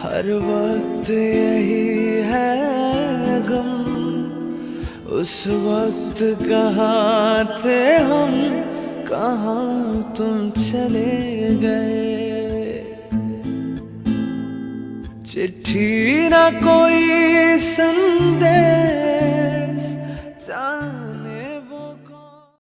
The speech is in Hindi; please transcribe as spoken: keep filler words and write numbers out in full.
हर वक्त यही है गम, उस वक्त कहाँ थे हम, कहाँ तुम चले गए। चिट्ठी ना कोई संदेश,